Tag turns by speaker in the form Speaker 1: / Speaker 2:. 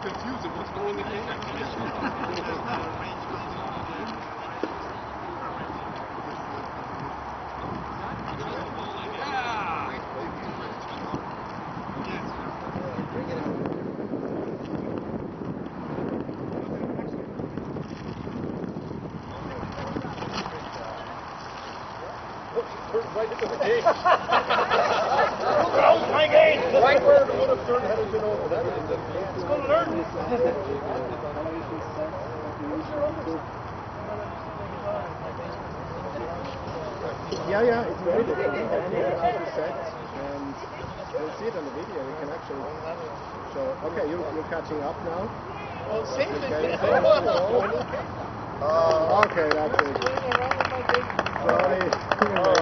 Speaker 1: confused of what's going in there.
Speaker 2: Right into the gate. That was my gate. Right where the would have turned had it been over. That is it's going to learn.
Speaker 3: Yeah, it's very different. How to set, and you'll see it on the video. You can actually show. Okay, you're catching up now.
Speaker 2: Well, same thing.
Speaker 3: Okay, that's it. Sorry.